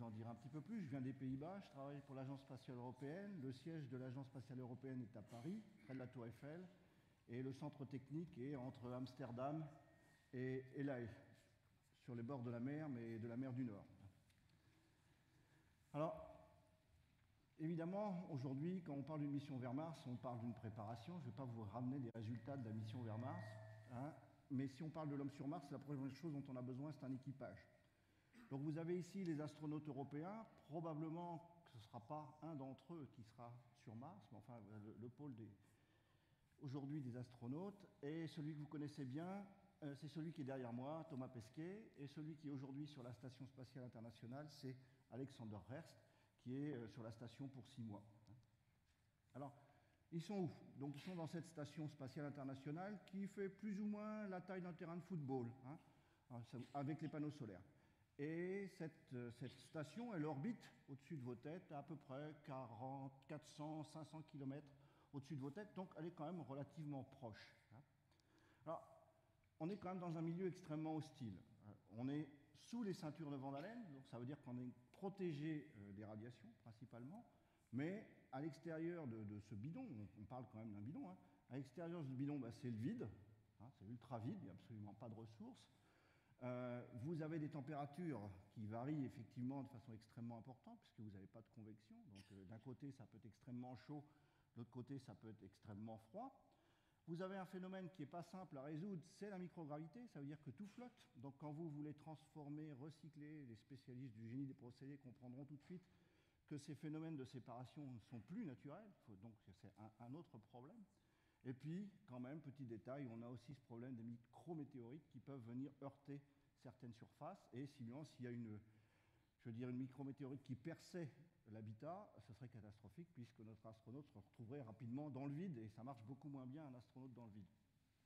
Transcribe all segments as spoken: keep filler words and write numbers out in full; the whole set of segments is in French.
vous en dire un petit peu plus. Je viens des Pays-Bas, je travaille pour l'Agence spatiale européenne. Le siège de l'Agence spatiale européenne est à Paris, près de la Tour Eiffel, et le centre technique est entre Amsterdam et, et La Haye, sur les bords de la mer, mais de la mer du Nord. Alors, évidemment, aujourd'hui, quand on parle d'une mission vers Mars, on parle d'une préparation. Je ne vais pas vous ramener les résultats de la mission vers Mars, hein, mais si on parle de l'homme sur Mars, la première chose dont on a besoin, c'est un équipage. Donc vous avez ici les astronautes européens. Probablement que ce ne sera pas un d'entre eux qui sera sur Mars, mais enfin, le, le pôle des, aujourd'hui des astronautes. Et celui que vous connaissez bien, euh, c'est celui qui est derrière moi, Thomas Pesquet. Et celui qui est aujourd'hui sur la Station spatiale internationale, c'est Alexander Gerst, qui est euh, sur la station pour six mois. Alors, ils sont où? Donc, ils sont dans cette Station spatiale internationale qui fait plus ou moins la taille d'un terrain de football, hein, avec les panneaux solaires. Et cette, euh, cette station, elle orbite au-dessus de vos têtes, à peu près quarante, quatre cents, cinq cents kilomètres au-dessus de vos têtes, donc elle est quand même relativement proche. Hein. Alors, on est quand même dans un milieu extrêmement hostile. On est sous les ceintures de Van Allen, donc ça veut dire qu'on est protégé euh, des radiations, principalement, mais à l'extérieur de, de ce bidon, on, on parle quand même d'un bidon, hein, à l'extérieur de ce bidon, bah, c'est le vide, hein, c'est ultra vide, il n'y a absolument pas de ressources. Euh, vous avez des températures qui varient effectivement de façon extrêmement importante, puisque vous n'avez pas de convection, donc euh, d'un côté ça peut être extrêmement chaud, de l'autre côté ça peut être extrêmement froid. Vous avez un phénomène qui n'est pas simple à résoudre, c'est la microgravité, ça veut dire que tout flotte. Donc quand vous voulez transformer, recycler, les spécialistes du génie des procédés comprendront tout de suite que ces phénomènes de séparation ne sont plus naturels, donc c'est un, un autre problème. Et puis, quand même, petit détail, on a aussi ce problème des micrométéorites qui peuvent venir heurter certaines surfaces, et sinon, s'il y a une, je veux dire, une micrométéorite qui perçait l'habitat, ce serait catastrophique, puisque notre astronaute se retrouverait rapidement dans le vide, et ça marche beaucoup moins bien un astronaute dans le vide.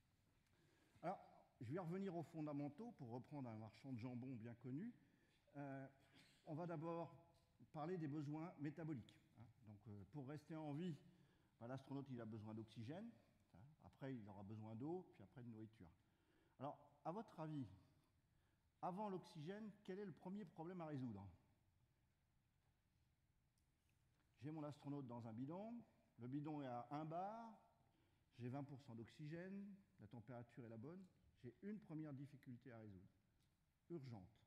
Alors, je vais revenir aux fondamentaux, pour reprendre un marchand de jambon bien connu. Euh, on va d'abord parler des besoins métaboliques. Hein. Donc, euh, pour rester en vie, ben, l'astronaute, il a besoin d'oxygène, hein. Après, il aura besoin d'eau, puis après de nourriture. Alors, à votre avis, avant l'oxygène, quel est le premier problème à résoudre? J'ai mon astronaute dans un bidon, le bidon est à un bar, j'ai vingt pour cent d'oxygène, la température est la bonne, j'ai une première difficulté à résoudre, urgente.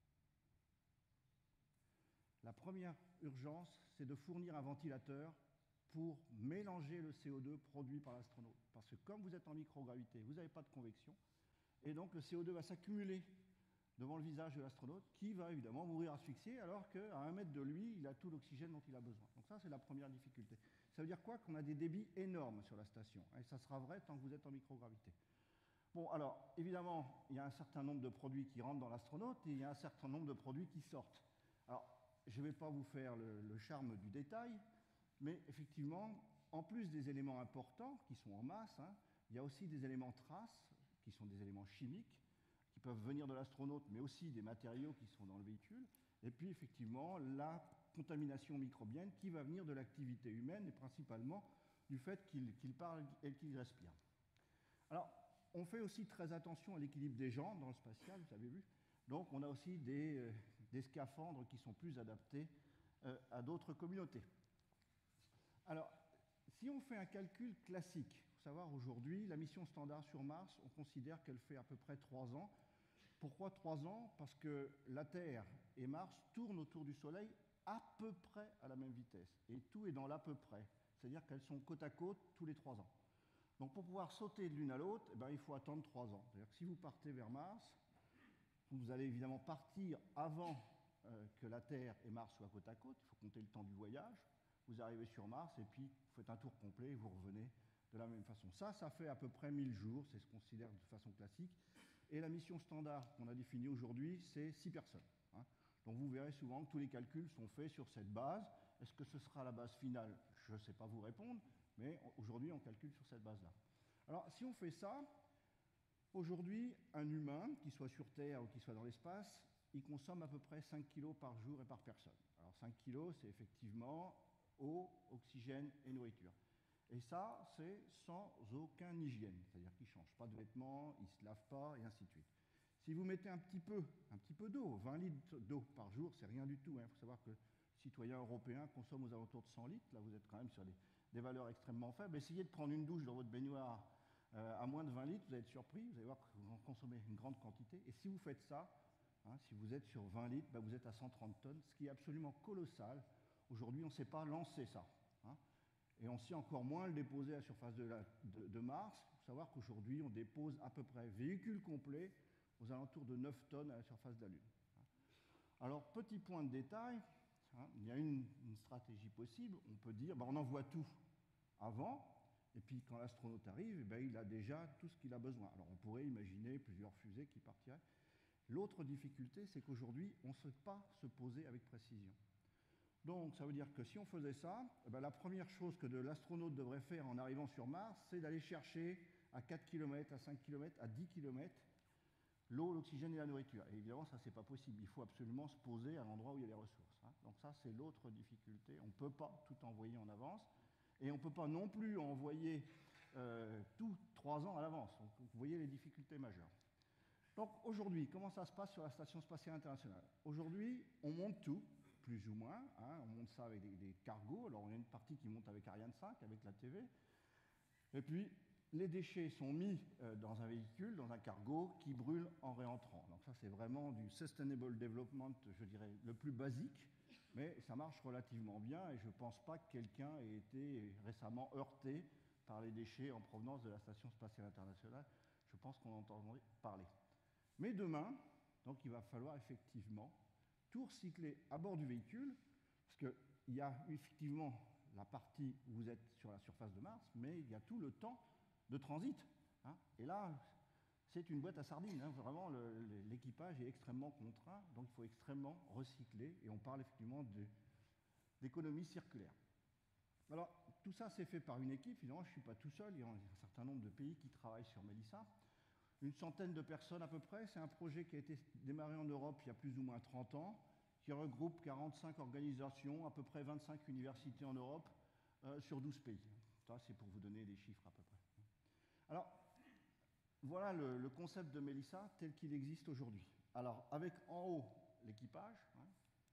La première urgence, c'est de fournir un ventilateur pour mélanger le C O deux produit par l'astronaute. Parce que comme vous êtes en microgravité, vous n'avez pas de convection, et donc le C O deux va s'accumuler devant le visage de l'astronaute, qui va évidemment mourir asphyxié, alors qu'à un mètre de lui, il a tout l'oxygène dont il a besoin. Donc ça, c'est la première difficulté. Ça veut dire quoi? Qu'on a des débits énormes sur la station, et ça sera vrai tant que vous êtes en microgravité. Bon, alors, évidemment, il y a un certain nombre de produits qui rentrent dans l'astronaute, et il y a un certain nombre de produits qui sortent. Alors, je ne vais pas vous faire le, le charme du détail, mais effectivement, en plus des éléments importants, qui sont en masse, hein, il y a aussi des éléments traces, qui sont des éléments chimiques, qui peuvent venir de l'astronaute, mais aussi des matériaux qui sont dans le véhicule, et puis effectivement la contamination microbienne qui va venir de l'activité humaine et principalement du fait qu'il qu'il parle et qu'il respire. Alors, on fait aussi très attention à l'équilibre des gens dans le spatial, vous avez vu, donc on a aussi des, euh, des scaphandres qui sont plus adaptés euh, à d'autres communautés. Alors, si on fait un calcul classique, il faut savoir aujourd'hui, la mission standard sur Mars, on considère qu'elle fait à peu près trois ans. Pourquoi trois ans? Parce que la Terre et Mars tournent autour du Soleil à peu près à la même vitesse. Et tout est dans l'à peu près. C'est-à-dire qu'elles sont côte à côte tous les trois ans. Donc pour pouvoir sauter de l'une à l'autre, eh ben, il faut attendre trois ans. C'est-à-dire que si vous partez vers Mars, vous allez évidemment partir avant euh, que la Terre et Mars soient côte à côte. Il faut compter le temps du voyage. Vous arrivez sur Mars et puis vous faites un tour complet et vous revenez de la même façon. Ça, ça fait à peu près mille jours, c'est ce qu'on considère de façon classique. Et la mission standard qu'on a définie aujourd'hui, c'est six personnes. Hein. Donc vous verrez souvent que tous les calculs sont faits sur cette base. Est-ce que ce sera la base finale? Je ne sais pas vous répondre, mais aujourd'hui on calcule sur cette base-là. Alors si on fait ça, aujourd'hui, un humain, qui soit sur Terre ou qui soit dans l'espace, il consomme à peu près cinq kilos par jour et par personne. Alors cinq kilos, c'est effectivement eau, oxygène et nourriture. Et ça, c'est sans aucune hygiène, c'est-à-dire qu'il ne change pas de vêtements, il ne se lave pas, et ainsi de suite. Si vous mettez un petit peu, un petit peu d'eau, vingt litres d'eau par jour, c'est rien du tout. Il faut savoir que le citoyen européen consomme aux alentours de cent litres. Là, vous êtes quand même sur des, des valeurs extrêmement faibles. Essayez de prendre une douche dans votre baignoire euh, à moins de vingt litres, vous allez être surpris. Vous allez voir que vous en consommez une grande quantité. Et si vous faites ça, hein, si vous êtes sur vingt litres, ben, vous êtes à cent trente tonnes, ce qui est absolument colossal. Aujourd'hui, on ne sait pas lancer ça. Hein. Et on sait encore moins le déposer à la surface de, la, de, de Mars. Il faut savoir qu'aujourd'hui, on dépose à peu près, véhicule complet, aux alentours de neuf tonnes à la surface de la Lune. Alors, petit point de détail, hein, il y a une, une stratégie possible. On peut dire, ben, on envoie tout avant, et puis quand l'astronaute arrive, eh ben, il a déjà tout ce qu'il a besoin. Alors, on pourrait imaginer plusieurs fusées qui partiraient. L'autre difficulté, c'est qu'aujourd'hui, on ne sait pas se poser avec précision. Donc, ça veut dire que si on faisait ça, eh ben, la première chose que l'astronaute devrait faire en arrivant sur Mars, c'est d'aller chercher à quatre kilomètres, à cinq kilomètres, à dix kilomètres, l'eau, l'oxygène et la nourriture. Et évidemment, ça, c'est pas possible. Il faut absolument se poser à l'endroit où il y a les ressources. Hein. Donc ça, c'est l'autre difficulté. On ne peut pas tout envoyer en avance. Et on ne peut pas non plus envoyer euh, tout trois ans à l'avance. Donc, vous voyez les difficultés majeures. Donc aujourd'hui, comment ça se passe sur la Station spatiale internationale? Aujourd'hui, on monte tout, plus ou moins. Hein. On monte ça avec des, des cargos. Alors on a une partie qui monte avec Ariane cinq, avec la T V. Et puis, les déchets sont mis euh, dans un véhicule, dans un cargo, qui brûle en réentrant. Donc ça, c'est vraiment du sustainable development, je dirais, le plus basique, mais ça marche relativement bien, et je ne pense pas que quelqu'un ait été récemment heurté par les déchets en provenance de la Station spatiale internationale. Je pense qu'on entendrait parler. Mais demain, donc, il va falloir effectivement tout recycler à bord du véhicule, parce qu'il y a effectivement la partie où vous êtes sur la surface de Mars, mais il y a tout le temps de transit. Hein. Et là, c'est une boîte à sardines. Hein. Vraiment, l'équipage est extrêmement contraint, donc il faut extrêmement recycler, et on parle effectivement d'économie circulaire. Alors, tout ça, c'est fait par une équipe. Évidemment, je ne suis pas tout seul, il y a un certain nombre de pays qui travaillent sur Mélissa. Une centaine de personnes à peu près. C'est un projet qui a été démarré en Europe il y a plus ou moins trente ans, qui regroupe quarante-cinq organisations, à peu près vingt-cinq universités en Europe, euh, sur douze pays. Ça, c'est pour vous donner des chiffres à peu près. Alors, voilà le, le concept de Mélissa tel qu'il existe aujourd'hui. Alors, avec en haut l'équipage, hein,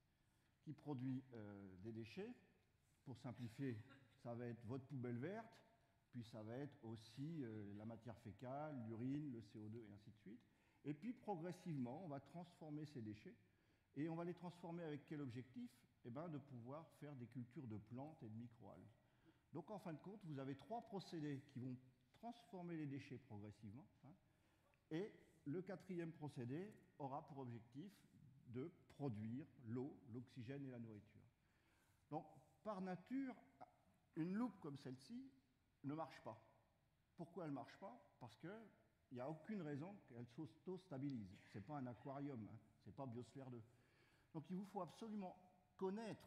qui produit euh, des déchets. Pour simplifier, ça va être votre poubelle verte, puis ça va être aussi euh, la matière fécale, l'urine, le C O deux et ainsi de suite. Et puis progressivement, on va transformer ces déchets, et on va les transformer avec quel objectif? Eh bien, de pouvoir faire des cultures de plantes et de microalgues. Donc en fin de compte, vous avez trois procédés qui vont transformer les déchets progressivement, hein, et le quatrième procédé aura pour objectif de produire l'eau, l'oxygène et la nourriture. Donc, par nature, une loupe comme celle-ci ne marche pas. Pourquoi elle ne marche pas? Parce qu'il n'y a aucune raison qu'elle s'auto-stabilise. Ce n'est pas un aquarium, hein, ce n'est pas Biosphère deux. Donc il vous faut absolument connaître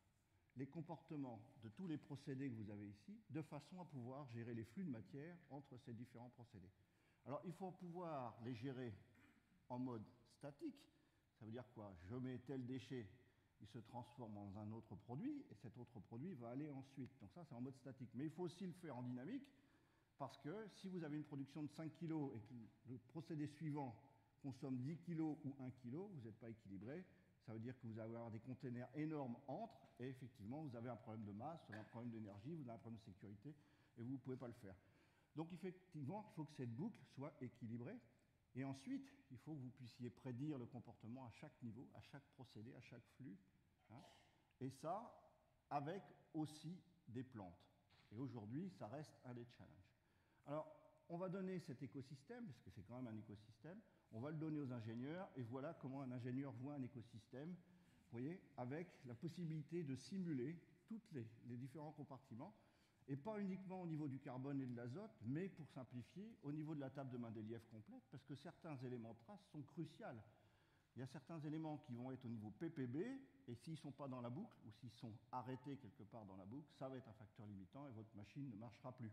les comportements de tous les procédés que vous avez ici, de façon à pouvoir gérer les flux de matière entre ces différents procédés. Alors il faut pouvoir les gérer en mode statique. Ça veut dire quoi? Je mets tel déchet, il se transforme en un autre produit, et cet autre produit va aller ensuite. Donc ça, c'est en mode statique. Mais il faut aussi le faire en dynamique, parce que si vous avez une production de cinq kilos et que le procédé suivant consomme dix kilos ou un kilo, vous n'êtes pas équilibré. Ça veut dire que vous allez avoir des containers énormes entre, et effectivement, vous avez un problème de masse, vous avez un problème d'énergie, vous avez un problème de sécurité, et vous ne pouvez pas le faire. Donc effectivement, il faut que cette boucle soit équilibrée. Et ensuite, il faut que vous puissiez prédire le comportement à chaque niveau, à chaque procédé, à chaque flux. Hein, et ça, avec aussi des plantes. Et aujourd'hui, ça reste un des challenges. Alors, on va donner cet écosystème, parce que c'est quand même un écosystème, on va le donner aux ingénieurs, et voilà comment un ingénieur voit un écosystème, vous voyez, avec la possibilité de simuler tous les, les différents compartiments, et pas uniquement au niveau du carbone et de l'azote, mais pour simplifier, au niveau de la table de Mendeleïev complète, parce que certains éléments de trace sont cruciaux. Il y a certains éléments qui vont être au niveau P P B, et s'ils ne sont pas dans la boucle, ou s'ils sont arrêtés quelque part dans la boucle, ça va être un facteur limitant, et votre machine ne marchera plus.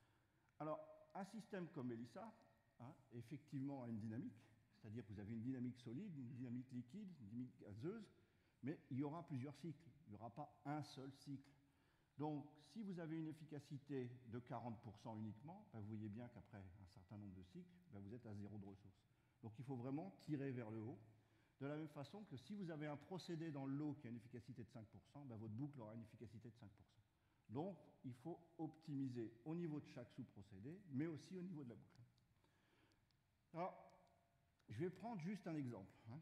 Alors, un système comme Mélissa, hein, effectivement, a une dynamique, c'est-à-dire que vous avez une dynamique solide, une dynamique liquide, une dynamique gazeuse, mais il y aura plusieurs cycles, il n'y aura pas un seul cycle. Donc, si vous avez une efficacité de quarante pour cent uniquement, ben vous voyez bien qu'après un certain nombre de cycles, ben vous êtes à zéro de ressources. Donc il faut vraiment tirer vers le haut. De la même façon que si vous avez un procédé dans l'eau qui a une efficacité de cinq pour cent, ben votre boucle aura une efficacité de cinq pour cent. Donc il faut optimiser au niveau de chaque sous-procédé, mais aussi au niveau de la boucle. Alors, je vais prendre juste un exemple, hein,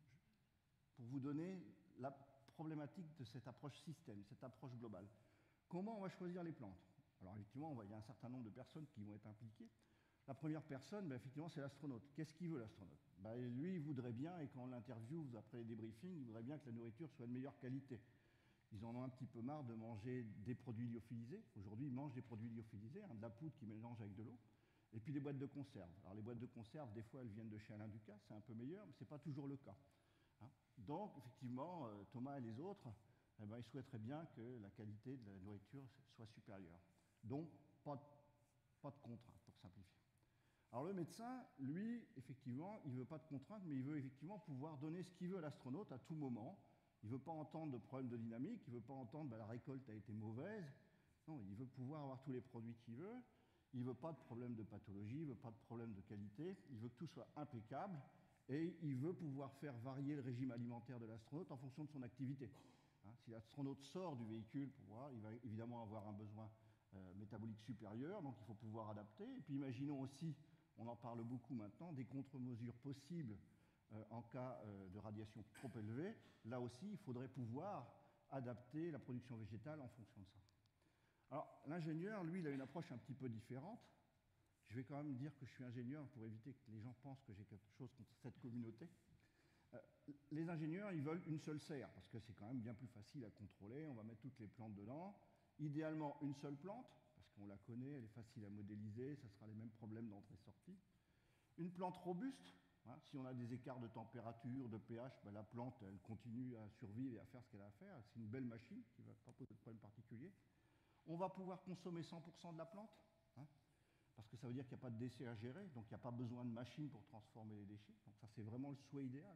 pour vous donner la problématique de cette approche système, cette approche globale. Comment on va choisir les plantes? Alors effectivement, il y a un certain nombre de personnes qui vont être impliquées. La première personne, ben, effectivement, c'est l'astronaute. Qu'est-ce qu'il veut, l'astronaute? Ben, lui, il voudrait bien, et quand on l'interviewe après les débriefings, il voudrait bien que la nourriture soit de meilleure qualité. Ils en ont un petit peu marre de manger des produits lyophilisés. Aujourd'hui, ils mangent des produits lyophilisés, hein, de la poudre qu'ils mélangent avec de l'eau, et puis des boîtes de conserve. Alors les boîtes de conserve, des fois, elles viennent de chez Alain Ducasse, c'est un peu meilleur, mais ce n'est pas toujours le cas. Hein. Donc, effectivement, euh, Thomas et les autres, eh ben, ils souhaiteraient bien que la qualité de la nourriture soit supérieure. Donc, pas de, pas de contraintes, pour simplifier. Alors le médecin, lui, effectivement, il ne veut pas de contraintes, mais il veut effectivement pouvoir donner ce qu'il veut à l'astronaute à tout moment. Il ne veut pas entendre de problème de dynamique, il ne veut pas entendre bah, la récolte a été mauvaise. Non, il veut pouvoir avoir tous les produits qu'il veut. Il ne veut pas de problème de pathologie, il ne veut pas de problème de qualité. Il veut que tout soit impeccable et il veut pouvoir faire varier le régime alimentaire de l'astronaute en fonction de son activité. Hein, si l'astronaute sort du véhicule, pour voir, il va évidemment avoir un besoin euh, métabolique supérieur, donc il faut pouvoir adapter. Et puis imaginons aussi, on en parle beaucoup maintenant, des contre-mesures possibles euh, en cas euh, de radiation trop élevée. Là aussi, il faudrait pouvoir adapter la production végétale en fonction de ça. Alors, l'ingénieur, lui, il a une approche un petit peu différente. Je vais quand même dire que je suis ingénieur pour éviter que les gens pensent que j'ai quelque chose contre cette communauté. Euh, les ingénieurs, ils veulent une seule serre, parce que c'est quand même bien plus facile à contrôler. On va mettre toutes les plantes dedans. Idéalement, une seule plante, parce qu'on la connaît, elle est facile à modéliser, ça sera les mêmes problèmes d'entrée-sortie. Une plante robuste, hein, si on a des écarts de température, de pH, ben la plante, elle continue à survivre et à faire ce qu'elle a à faire. C'est une belle machine qui ne va pas poser de problème particulier. On va pouvoir consommer cent pour cent de la plante, hein, parce que ça veut dire qu'il n'y a pas de déchets à gérer, donc il n'y a pas besoin de machine pour transformer les déchets. Donc ça, c'est vraiment le souhait idéal.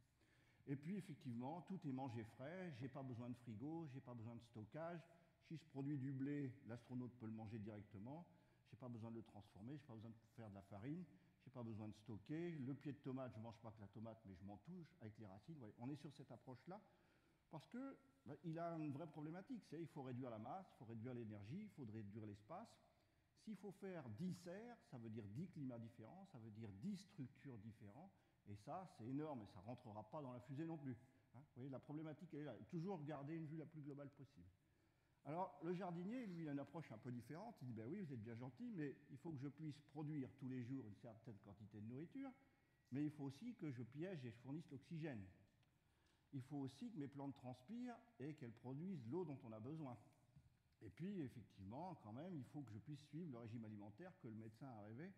Et puis, effectivement, tout est mangé frais, je n'ai pas besoin de frigo, je n'ai pas besoin de stockage. Si je produis du blé, l'astronaute peut le manger directement. Je n'ai pas besoin de le transformer, je n'ai pas besoin de faire de la farine, je n'ai pas besoin de stocker. Le pied de tomate, je ne mange pas que la tomate, mais je m'en touche avec les racines. Ouais, on est sur cette approche-là parce qu'il bah, a une vraie problématique. C'est il faut réduire la masse, il faut réduire l'énergie, il faut réduire l'espace. S'il faut faire dix serres, ça veut dire dix climats différents, ça veut dire dix structures différentes. Et ça, c'est énorme et ça ne rentrera pas dans la fusée non plus. Hein, vous voyez, la problématique, elle est là. Toujours garder une vue la plus globale possible. Alors, le jardinier, lui, il a une approche un peu différente. Il dit, ben oui, vous êtes bien gentil, mais il faut que je puisse produire tous les jours une certaine quantité de nourriture, mais il faut aussi que je piège et je fournisse l'oxygène. Il faut aussi que mes plantes transpirent et qu'elles produisent l'eau dont on a besoin. Et puis, effectivement, quand même, il faut que je puisse suivre le régime alimentaire que le médecin a rêvé,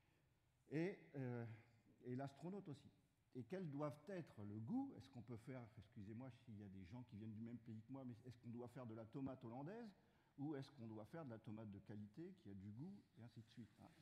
et, euh, et l'astronaute aussi. Et quels doivent être le goût? Est-ce qu'on peut faire, excusez-moi s'il y a des gens qui viennent du même pays que moi, mais est-ce qu'on doit faire de la tomate hollandaise ou est-ce qu'on doit faire de la tomate de qualité qui a du goût et ainsi de suite, hein?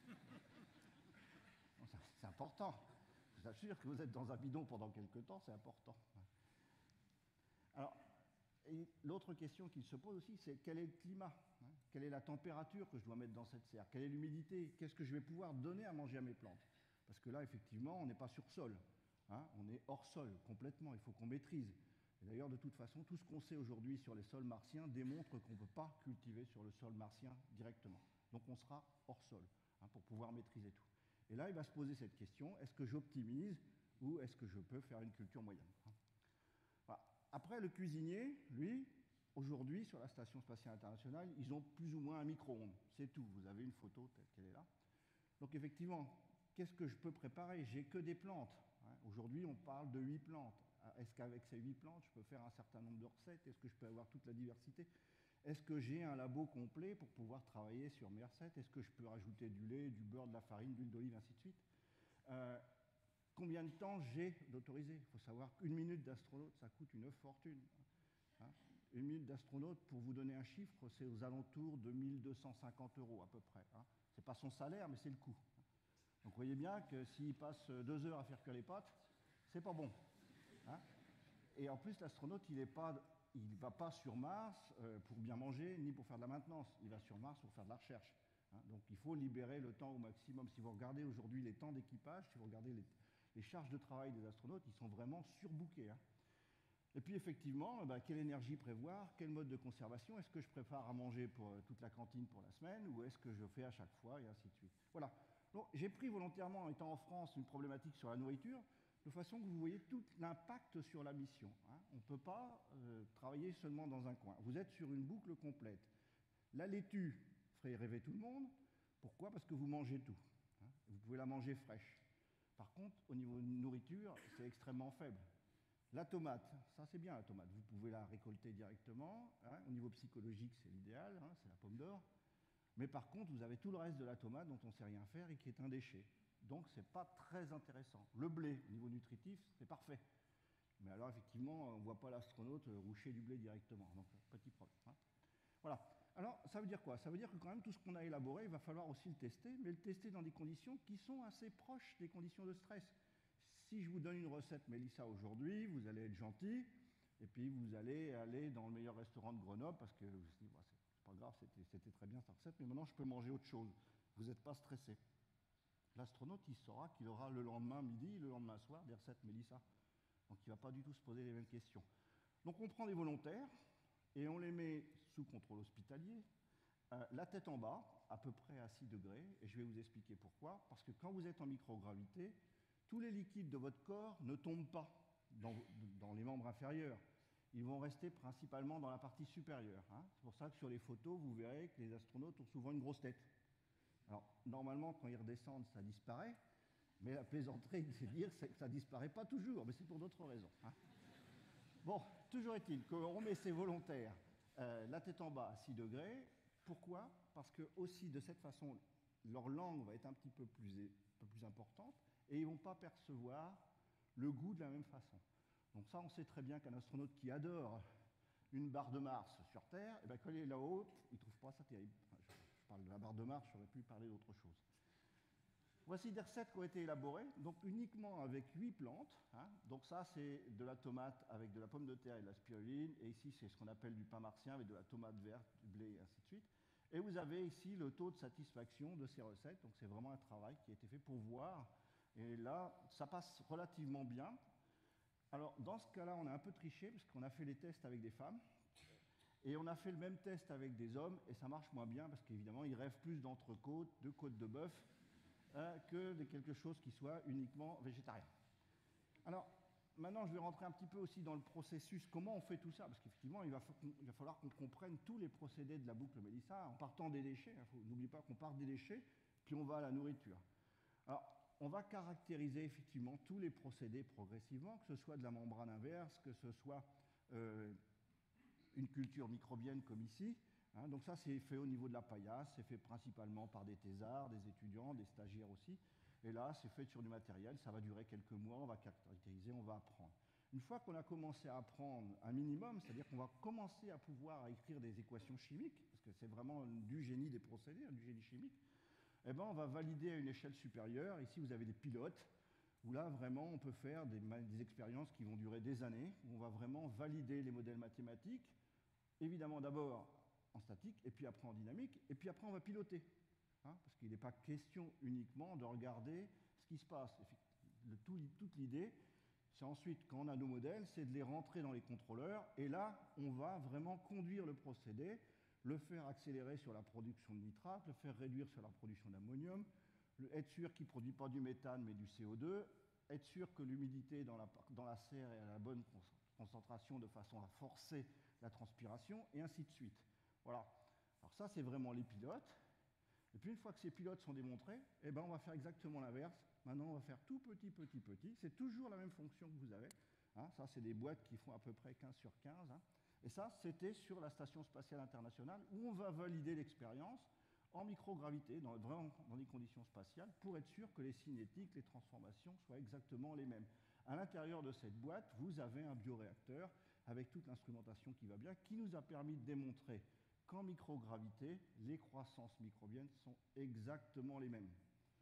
Bon, c'est important. Je vous assure que vous êtes dans un bidon pendant quelque temps, c'est important. Alors, l'autre question qui se pose aussi, c'est quel est le climat, hein? Quelle est la température que je dois mettre dans cette serre? Quelle est l'humidité? Qu'est-ce que je vais pouvoir donner à manger à mes plantes? Parce que là, effectivement, on n'est pas sur sol, hein, on est hors sol complètement, il faut qu'on maîtrise. Et d'ailleurs, de toute façon, tout ce qu'on sait aujourd'hui sur les sols martiens démontre qu'on ne peut pas cultiver sur le sol martien directement. Donc on sera hors sol, hein, pour pouvoir maîtriser tout. Et là, il va se poser cette question, est-ce que j'optimise ou est-ce que je peux faire une culture moyenne, hein? Voilà. Après, le cuisinier, lui, aujourd'hui, sur la Station spatiale internationale, ils ont plus ou moins un micro-ondes. C'est tout, vous avez une photo telle qu'elle est là. Donc effectivement, qu'est-ce que je peux préparer? J'ai que des plantes, hein. Aujourd'hui, on parle de huit plantes. Est-ce qu'avec ces huit plantes, je peux faire un certain nombre de recettes? Est-ce que je peux avoir toute la diversité? Est-ce que j'ai un labo complet pour pouvoir travailler sur mes recettes? Est-ce que je peux rajouter du lait, du beurre, de la farine, d'huile d'olive, ainsi de suite? euh, Combien de temps j'ai d'autorisé? Il faut savoir qu'une minute d'astronaute, ça coûte une fortune, hein. Une minute d'astronaute, pour vous donner un chiffre, c'est aux alentours de mille deux cent cinquante euros à peu près, hein. Ce n'est pas son salaire, mais c'est le coût. Donc vous voyez bien que s'il passe deux heures à faire cuire les pâtes, c'est pas bon, hein. Et en plus, l'astronaute, il ne va pas sur Mars euh, pour bien manger, ni pour faire de la maintenance. Il va sur Mars pour faire de la recherche, Hein. Donc il faut libérer le temps au maximum. Si vous regardez aujourd'hui les temps d'équipage, si vous regardez les, les charges de travail des astronautes, ils sont vraiment surbookés. Hein. Et puis effectivement, bah, quelle énergie prévoir, quel mode de conservation, est-ce que je prépare à manger pour euh, toute la cantine pour la semaine, ou est-ce que je fais à chaque fois, et ainsi de suite. Voilà. Donc j'ai pris volontairement, en étant en France, une problématique sur la nourriture, de façon que vous voyez tout l'impact sur la mission. Hein. On ne peut pas euh, travailler seulement dans un coin. Vous êtes sur une boucle complète. La laitue ferait rêver tout le monde. Pourquoi? Parce que vous mangez tout. Hein. Vous pouvez la manger fraîche. Par contre, au niveau de nourriture, c'est extrêmement faible. La tomate, ça c'est bien la tomate, vous pouvez la récolter directement, hein. Au niveau psychologique c'est l'idéal, hein, c'est la pomme d'or, mais par contre vous avez tout le reste de la tomate dont on ne sait rien faire et qui est un déchet, donc c'est pas très intéressant. Le blé, au niveau nutritif, c'est parfait, mais alors effectivement on ne voit pas l'astronaute roucher du blé directement, donc petit problème. Hein. Voilà, alors ça veut dire quoi? Ça veut dire que quand même tout ce qu'on a élaboré, il va falloir aussi le tester, mais le tester dans des conditions qui sont assez proches des conditions de stress. Si je vous donne une recette Mélissa aujourd'hui, vous allez être gentil, et puis vous allez aller dans le meilleur restaurant de Grenoble, parce que vous vous dites, bah, c'est pas grave, c'était très bien cette recette, mais maintenant je peux manger autre chose. Vous n'êtes pas stressé. L'astronaute, il saura qu'il aura le lendemain midi, le lendemain soir, des recettes Mélissa. Donc il ne va pas du tout se poser les mêmes questions. Donc on prend des volontaires, et on les met sous contrôle hospitalier, euh, la tête en bas, à peu près à six degrés, et je vais vous expliquer pourquoi. Parce que quand vous êtes en microgravité, tous les liquides de votre corps ne tombent pas dans, dans les membres inférieurs. Ils vont rester principalement dans la partie supérieure. Hein. C'est pour ça que sur les photos, vous verrez que les astronautes ont souvent une grosse tête. Alors, normalement, quand ils redescendent, ça disparaît, mais la plaisanterie, c'est dire que ça ne disparaît pas toujours, mais c'est pour d'autres raisons. Hein. Bon, toujours est-il qu'on met ces volontaires euh, la tête en bas à six degrés. Pourquoi? Parce que aussi, de cette façon, leur langue va être un petit peu plus, un peu plus importante, et ils ne vont pas percevoir le goût de la même façon. Donc ça, on sait très bien qu'un astronaute qui adore une barre de Mars sur Terre, eh bien, quand il est là-haut, il ne trouve pas ça terrible. Enfin, je, je parle de la barre de Mars, j'aurais pu parler d'autre chose. Voici des recettes qui ont été élaborées, donc uniquement avec huit plantes. Hein. Donc ça, c'est de la tomate avec de la pomme de terre et de la spiruline, et ici, c'est ce qu'on appelle du pain martien avec de la tomate verte, du blé, et ainsi de suite. Et vous avez ici le taux de satisfaction de ces recettes, donc c'est vraiment un travail qui a été fait pour voir. Et là, ça passe relativement bien. Alors, dans ce cas-là, on a un peu triché, parce qu'on a fait les tests avec des femmes, et on a fait le même test avec des hommes, et ça marche moins bien, parce qu'évidemment, ils rêvent plus d'entrecôte, de côte de bœuf, euh, que de quelque chose qui soit uniquement végétarien. Alors, maintenant, je vais rentrer un petit peu aussi dans le processus, comment on fait tout ça, parce qu'effectivement, il va, il va falloir qu'on comprenne tous les procédés de la boucle Mélissa, en partant des déchets. Hein, n'oubliez pas qu'on part des déchets, puis on va à la nourriture. Alors, on va caractériser effectivement tous les procédés progressivement, que ce soit de la membrane inverse, que ce soit euh, une culture microbienne comme ici. Hein, donc ça, c'est fait au niveau de la paillasse, c'est fait principalement par des thésards, des étudiants, des stagiaires aussi. Et là, c'est fait sur du matériel, ça va durer quelques mois, on va caractériser, on va apprendre. Une fois qu'on a commencé à apprendre un minimum, c'est-à-dire qu'on va commencer à pouvoir écrire des équations chimiques, parce que c'est vraiment du génie des procédés, hein, du génie chimique, eh ben, on va valider à une échelle supérieure. Ici, vous avez des pilotes, où là, vraiment, on peut faire des, des expériences qui vont durer des années, où on va vraiment valider les modèles mathématiques, évidemment d'abord en statique, et puis après en dynamique, et puis après on va piloter. Hein, parce qu'il n'est pas question uniquement de regarder ce qui se passe. Le, tout, toute l'idée, c'est ensuite, quand on a nos modèles, c'est de les rentrer dans les contrôleurs, et là, on va vraiment conduire le procédé, le faire accélérer sur la production de nitrate, le faire réduire sur la production d'ammonium, être sûr qu'il ne produit pas du méthane mais du C O deux, être sûr que l'humidité dans la, dans la serre est à la bonne concentration de façon à forcer la transpiration, et ainsi de suite. Voilà. Alors ça, c'est vraiment les pilotes. Et puis une fois que ces pilotes sont démontrés, eh ben, on va faire exactement l'inverse. Maintenant, on va faire tout petit, petit, petit. C'est toujours la même fonction que vous avez. Hein. Ça, c'est des boîtes qui font à peu près quinze sur quinze. Hein. Et ça, c'était sur la Station spatiale internationale, où on va valider l'expérience en microgravité, dans, vraiment dans des conditions spatiales, pour être sûr que les cinétiques, les transformations soient exactement les mêmes. À l'intérieur de cette boîte, vous avez un bioréacteur avec toute l'instrumentation qui va bien, qui nous a permis de démontrer qu'en microgravité, les croissances microbiennes sont exactement les mêmes,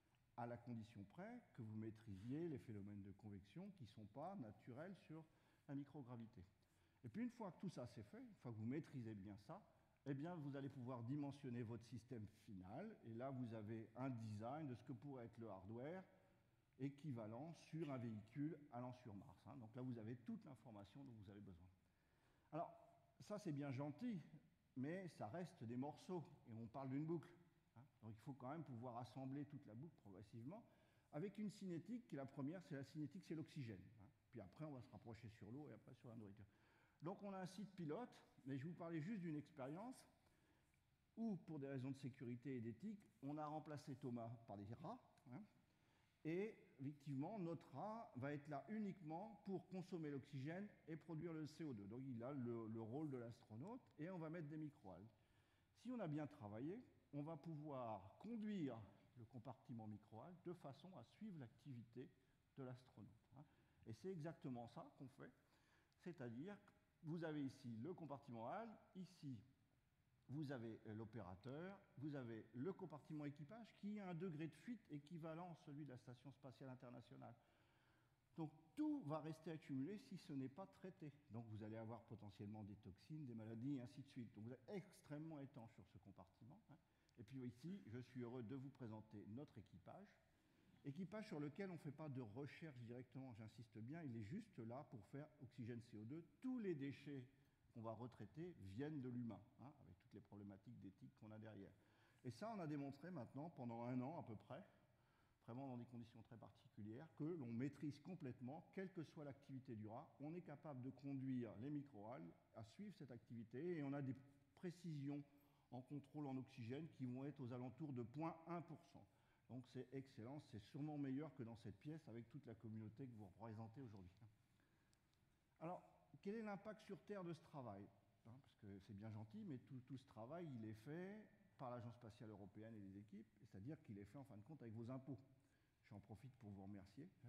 à la condition près que vous maîtrisiez les phénomènes de convection qui ne sont pas naturels sur la microgravité. Et puis une fois que tout ça c'est fait, une fois que vous maîtrisez bien ça, eh bien, vous allez pouvoir dimensionner votre système final. Et là, vous avez un design de ce que pourrait être le hardware équivalent sur un véhicule allant sur Mars. Hein. Donc là, vous avez toute l'information dont vous avez besoin. Alors, ça, c'est bien gentil, mais ça reste des morceaux, et on parle d'une boucle. Hein. Donc il faut quand même pouvoir assembler toute la boucle progressivement, avec une cinétique, qui est la première, c'est la cinétique, c'est l'oxygène. Hein. Puis après, on va se rapprocher sur l'eau, et après sur la nourriture. Donc on a un site pilote, mais je vais vous parler juste d'une expérience, où, pour des raisons de sécurité et d'éthique, on a remplacé Thomas par des rats, hein. Et effectivement, notre rat va être là uniquement pour consommer l'oxygène et produire le C O deux. Donc il a le, le rôle de l'astronaute et on va mettre des microalgues. Si on a bien travaillé, on va pouvoir conduire le compartiment microalgues de façon à suivre l'activité de l'astronaute. Hein. Et c'est exactement ça qu'on fait. C'est-à-dire que vous avez ici le compartiment algues, ici vous avez l'opérateur, vous avez le compartiment équipage qui a un degré de fuite équivalent à celui de la Station spatiale internationale. Donc tout va rester accumulé si ce n'est pas traité. Donc vous allez avoir potentiellement des toxines, des maladies, et ainsi de suite. Donc vous êtes extrêmement étanche sur ce compartiment. Hein. Et puis ici, je suis heureux de vous présenter notre équipage. Équipage sur lequel on ne fait pas de recherche directement, j'insiste bien, il est juste là pour faire oxygène C O deux. Tous les déchets qu'on va retraiter viennent de l'humain, hein, avec toutes les problématiques d'éthique qu'on a derrière. Et ça, on a démontré maintenant, pendant un an à peu près, vraiment dans des conditions très particulières, que l'on maîtrise complètement, quelle que soit l'activité du rat, on est capable de conduire les microalgues à suivre cette activité, et on a des précisions en contrôle en oxygène qui vont être aux alentours de zéro virgule un pour cent. Donc c'est excellent, c'est sûrement meilleur que dans cette pièce avec toute la communauté que vous représentez aujourd'hui. Alors, quel est l'impact sur Terre de ce travail? Hein, parce que c'est bien gentil, mais tout, tout ce travail, il est fait par l'Agence spatiale européenne et les équipes, c'est-à-dire qu'il est fait en fin de compte avec vos impôts. J'en profite pour vous remercier. Hein.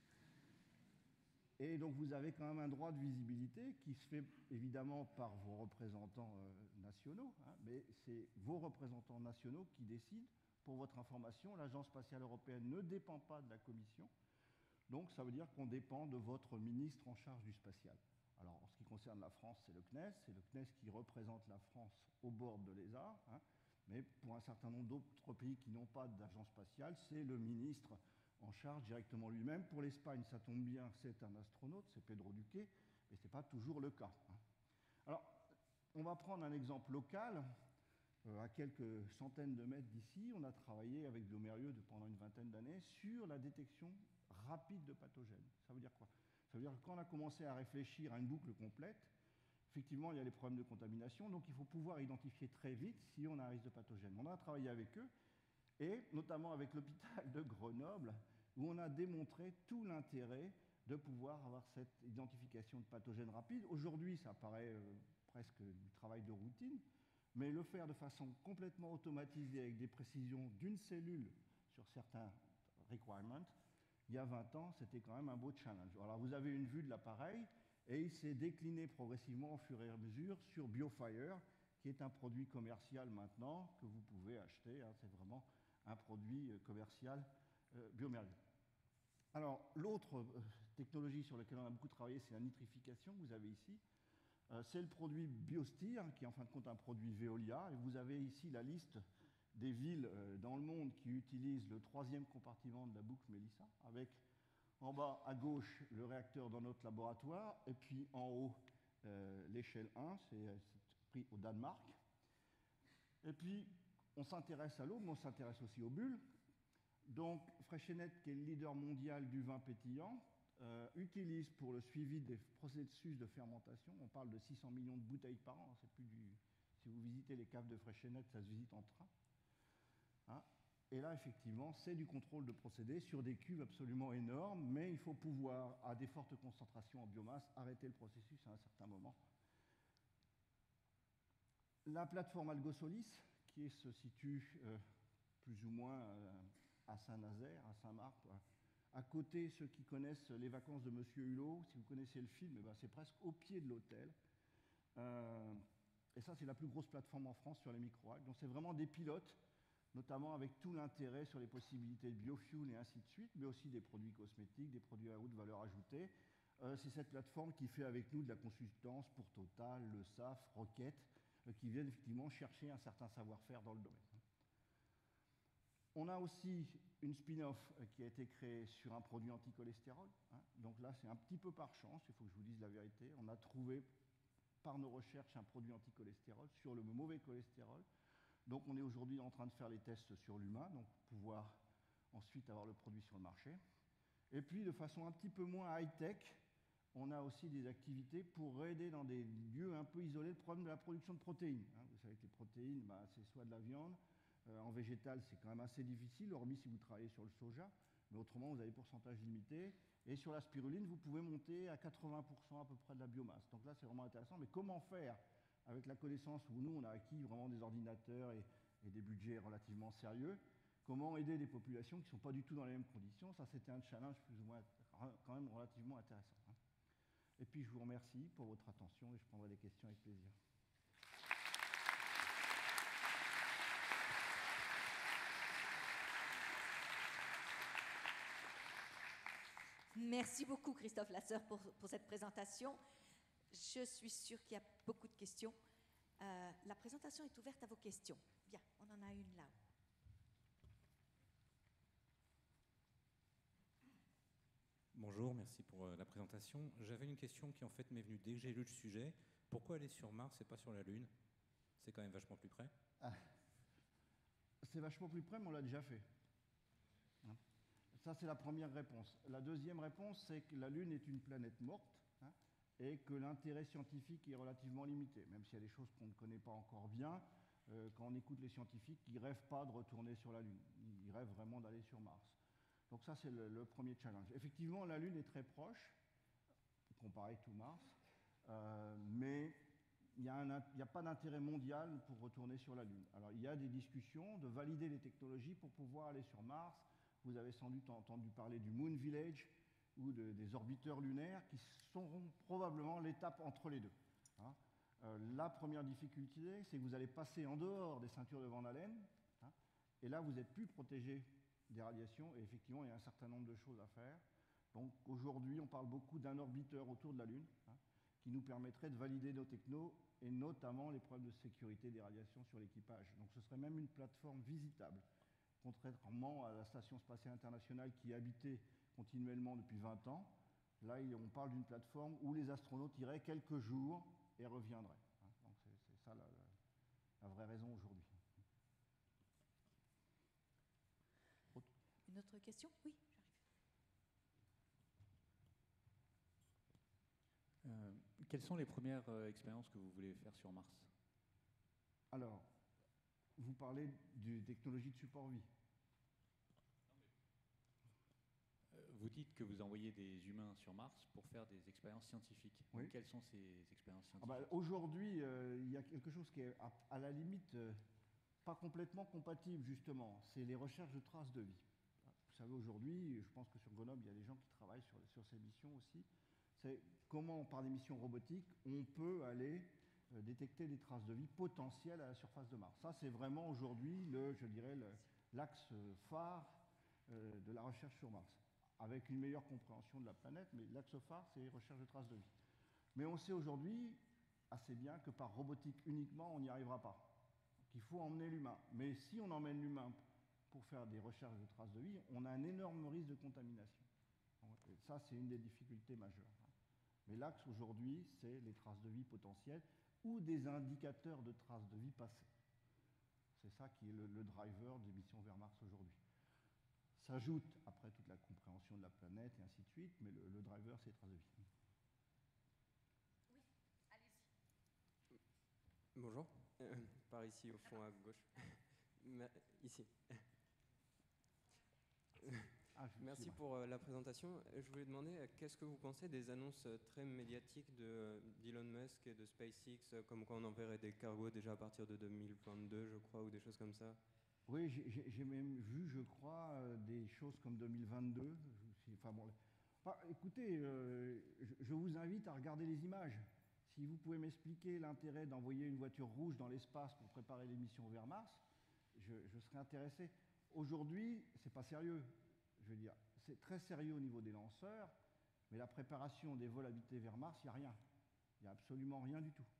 Et donc vous avez quand même un droit de visibilité qui se fait évidemment par vos représentants euh, nationaux, hein, mais c'est vos représentants nationaux qui décident. Pour votre information, l'Agence spatiale européenne ne dépend pas de la Commission, donc ça veut dire qu'on dépend de votre ministre en charge du spatial. Alors, en ce qui concerne la France, c'est le C N E S, c'est le C N E S qui représente la France au bord de l'E S A, hein, mais pour un certain nombre d'autres pays qui n'ont pas d'agence spatiale, c'est le ministre en charge directement lui-même. Pour l'Espagne, ça tombe bien, c'est un astronaute, c'est Pedro Duque, mais ce n'est pas toujours le cas. Hein. Alors, on va prendre un exemple local. Euh, à quelques centaines de mètres d'ici, on a travaillé avec Blomérieux pendant une vingtaine d'années sur la détection rapide de pathogènes. Ça veut dire quoi? Ça veut dire que quand on a commencé à réfléchir à une boucle complète, effectivement, il y a les problèmes de contamination, donc il faut pouvoir identifier très vite si on a un risque de pathogène. On a travaillé avec eux, et notamment avec l'hôpital de Grenoble, où on a démontré tout l'intérêt de pouvoir avoir cette identification de pathogènes rapide. Aujourd'hui, ça paraît euh, presque du travail de routine, mais le faire de façon complètement automatisée, avec des précisions d'une cellule sur certains requirements, il y a vingt ans, c'était quand même un beau challenge. Alors vous avez une vue de l'appareil, et il s'est décliné progressivement au fur et à mesure sur BioFire, qui est un produit commercial maintenant que vous pouvez acheter. Hein, c'est vraiment un produit commercial euh, Biomérieux. Alors l'autre euh, technologie sur laquelle on a beaucoup travaillé, c'est la nitrification que vous avez ici. Euh, c'est le produit BioSteer, qui est en fin de compte un produit Veolia, et vous avez ici la liste des villes euh, dans le monde qui utilisent le troisième compartiment de la boucle Mélissa, avec en bas à gauche le réacteur dans notre laboratoire, et puis en haut euh, l'échelle un, c'est pris au Danemark. Et puis on s'intéresse à l'eau, mais on s'intéresse aussi aux bulles. Donc Freixenet, qui est le leader mondial du vin pétillant, euh, utilise pour le suivi des processus de fermentation, on parle de six cents millions de bouteilles par an, c'est plus du... Si vous visitez les caves de Freixenet, ça se visite en train. Hein, et là, effectivement, c'est du contrôle de procédés sur des cuves absolument énormes, mais il faut pouvoir, à des fortes concentrations en biomasse, arrêter le processus à un certain moment. La plateforme Algosolis, qui se situe euh, plus ou moins euh, à Saint-Nazaire, à Saint-Marc, à côté, ceux qui connaissent les vacances de Monsieur Hulot, si vous connaissez le film, eh ben, c'est presque au pied de l'hôtel. Euh, et ça, c'est la plus grosse plateforme en France sur les microalgues. Donc c'est vraiment des pilotes, notamment avec tout l'intérêt sur les possibilités de biofuel et ainsi de suite, mais aussi des produits cosmétiques, des produits à haute valeur ajoutée. Euh, c'est cette plateforme qui fait avec nous de la consultance pour Total, le S A F, Rocket, euh, qui viennent effectivement chercher un certain savoir-faire dans le domaine. On a aussi une spin-off qui a été créée sur un produit anticholestérol. Hein. Donc là, c'est un petit peu par chance, il faut que je vous dise la vérité. On a trouvé par nos recherches un produit anticholestérol sur le mauvais cholestérol. Donc on est aujourd'hui en train de faire les tests sur l'humain, donc pouvoir ensuite avoir le produit sur le marché. Et puis de façon un petit peu moins high-tech, on a aussi des activités pour aider dans des lieux un peu isolés le problème de la production de protéines. Hein. Vous savez que les protéines, bah, c'est soit de la viande. Euh, en végétal, c'est quand même assez difficile, hormis si vous travaillez sur le soja, mais autrement, vous avez des pourcentages limités. Et sur la spiruline, vous pouvez monter à quatre-vingts pour cent à peu près de la biomasse. Donc là, c'est vraiment intéressant. Mais comment faire avec la connaissance où nous, on a acquis vraiment des ordinateurs et, et des budgets relativement sérieux? Comment aider des populations qui ne sont pas du tout dans les mêmes conditions? Ça, c'était un challenge plus ou moins quand même relativement intéressant. Hein. Et puis, je vous remercie pour votre attention et je prendrai des questions avec plaisir. Merci beaucoup, Christophe Lasseur, pour, pour cette présentation. Je suis sûre qu'il y a beaucoup de questions. Euh, la présentation est ouverte à vos questions. Bien, on en a une là. Bonjour, merci pour euh, la présentation. J'avais une question qui en fait m'est venue dès que j'ai lu le sujet. Pourquoi aller sur Mars et pas sur la Lune? C'est quand même vachement plus près. Ah, c'est vachement plus près, mais on l'a déjà fait. Hein. Ça, c'est la première réponse. La deuxième réponse, c'est que la Lune est une planète morte, hein, et que l'intérêt scientifique est relativement limité, même s'il y a des choses qu'on ne connaît pas encore bien. Euh, quand on écoute les scientifiques, ils ne rêvent pas de retourner sur la Lune. Ils rêvent vraiment d'aller sur Mars. Donc ça, c'est le, le premier challenge. Effectivement, la Lune est très proche, comparé tout Mars, euh, mais il n'y a, a pas d'intérêt mondial pour retourner sur la Lune. Alors, il y a des discussions de valider les technologies pour pouvoir aller sur Mars. Vous avez sans doute entendu parler du Moon Village ou de, des orbiteurs lunaires qui seront probablement l'étape entre les deux. Hein. Euh, la première difficulté, c'est que vous allez passer en dehors des ceintures de Van Allen, hein, et là, vous n'êtes plus protégé des radiations, et effectivement, il y a un certain nombre de choses à faire. Donc aujourd'hui, on parle beaucoup d'un orbiteur autour de la Lune, hein, qui nous permettrait de valider nos technos, et notamment les problèmes de sécurité des radiations sur l'équipage. Donc ce serait même une plateforme visitable, contrairement à la Station spatiale internationale qui est habitée continuellement depuis vingt ans. Là, on parle d'une plateforme où les astronautes iraient quelques jours et reviendraient. Hein. Donc c'est ça la, la, la vraie raison aujourd'hui. Une autre question? Oui, j'arrive. Euh, quelles sont les premières euh, expériences que vous voulez faire sur Mars? Alors, vous parlez de technologie de support vie. euh, Vous dites que vous envoyez des humains sur Mars pour faire des expériences scientifiques. Oui. Donc, quelles sont ces expériences scientifiques? Ah bah, aujourd'hui, euh, il y a quelque chose qui est à, à la limite euh, pas complètement compatible, justement. C'est les recherches de traces de vie. Vous savez, aujourd'hui, je pense que sur Grenoble, il y a des gens qui travaillent sur, sur ces missions aussi. C'est comment, par des missions robotiques, on peut aller euh, détecter des traces de vie potentielles à la surface de Mars. Ça, c'est vraiment aujourd'hui, le, je dirais, l'axe phare euh, de la recherche sur Mars, avec une meilleure compréhension de la planète, mais l'axe phare, c'est les recherches de traces de vie. Mais on sait aujourd'hui assez bien que par robotique uniquement, on n'y arrivera pas. Qu'il faut emmener l'humain. Mais si on emmène l'humain pour faire des recherches de traces de vie, on a un énorme risque de contamination. Et ça, c'est une des difficultés majeures. Mais l'axe aujourd'hui, c'est les traces de vie potentielles ou des indicateurs de traces de vie passées. C'est ça qui est le, le driver des missions vers Mars aujourd'hui. S'ajoute après toute la compréhension de la planète et ainsi de suite, mais le, le driver, c'est les traces de vie. Oui, allez-y. Bonjour, euh, par ici au fond à gauche. Ici. Ah, Merci pour euh, la présentation. Je voulais demander, euh, qu'est-ce que vous pensez des annonces euh, très médiatiques d'Elon Musk et de SpaceX, euh, comme quoi on enverrait des cargos déjà à partir de deux mille vingt-deux, je crois, ou des choses comme ça? Oui, j'ai même vu, je crois, euh, des choses comme deux mille vingt-deux. Je, enfin, bon, enfin, écoutez, euh, je, je vous invite à regarder les images. Si vous pouvez m'expliquer l'intérêt d'envoyer une voiture rouge dans l'espace pour préparer les missions vers Mars, je, je serais intéressé. Aujourd'hui, c'est pas sérieux. Je veux dire, c'est très sérieux au niveau des lanceurs, mais la préparation des vols habités vers Mars, il n'y a rien. Il n'y a absolument rien du tout. Hein.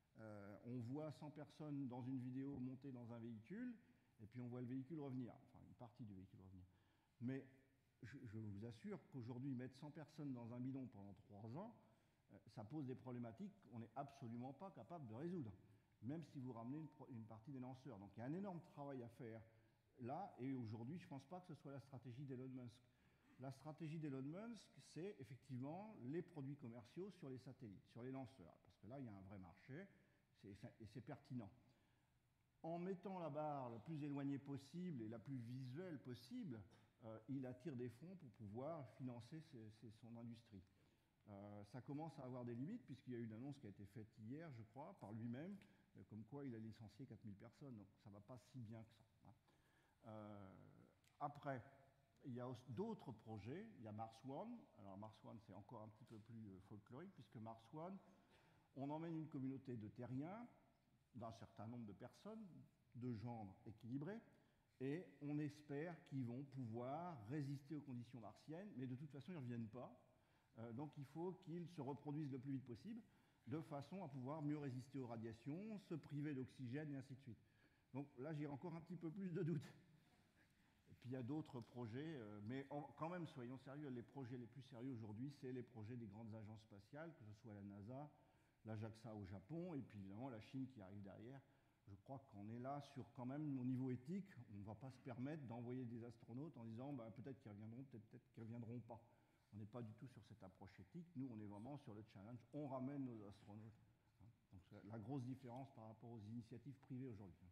Euh, on voit cent personnes dans une vidéo monter dans un véhicule, et puis on voit le véhicule revenir, enfin une partie du véhicule revenir. Mais je, je vous assure qu'aujourd'hui, mettre cent personnes dans un bidon pendant trois ans, euh, ça pose des problématiques qu'on n'est absolument pas capable de résoudre, même si vous ramenez une, une partie des lanceurs. Donc il y a un énorme travail à faire là, et aujourd'hui, je ne pense pas que ce soit la stratégie d'Elon Musk. La stratégie d'Elon Musk, c'est effectivement les produits commerciaux sur les satellites, sur les lanceurs, parce que là, il y a un vrai marché, et c'est pertinent. En mettant la barre la plus éloignée possible et la plus visuelle possible, euh, il attire des fonds pour pouvoir financer ses, ses, son industrie. Euh, ça commence à avoir des limites, puisqu'il y a eu une annonce qui a été faite hier, je crois, par lui-même, euh, comme quoi il a licencié quatre mille personnes, donc ça ne va pas si bien que ça. Hein. Euh, après, il y a d'autres projets, il y a Mars One. Alors Mars One, c'est encore un petit peu plus folklorique, puisque Mars One, on emmène une communauté de terriens, d'un certain nombre de personnes, de genres équilibrés, et on espère qu'ils vont pouvoir résister aux conditions martiennes, mais de toute façon, ils ne reviennent pas. Euh, donc il faut qu'ils se reproduisent le plus vite possible, de façon à pouvoir mieux résister aux radiations, se priver d'oxygène, et ainsi de suite. Donc là, j'ai encore un petit peu plus de doutes. Et puis il y a d'autres projets, euh, mais en, quand même, soyons sérieux, les projets les plus sérieux aujourd'hui, c'est les projets des grandes agences spatiales, que ce soit la NASA, la JAXA au Japon, et puis évidemment la Chine qui arrive derrière. Je crois qu'on est là sur quand même, au niveau éthique, on ne va pas se permettre d'envoyer des astronautes en disant bah, peut-être qu'ils reviendront, peut-être peut qu'ils ne reviendront pas. On n'est pas du tout sur cette approche éthique. Nous, on est vraiment sur le challenge. On ramène nos astronautes. Hein. Donc c'est la grosse différence par rapport aux initiatives privées aujourd'hui.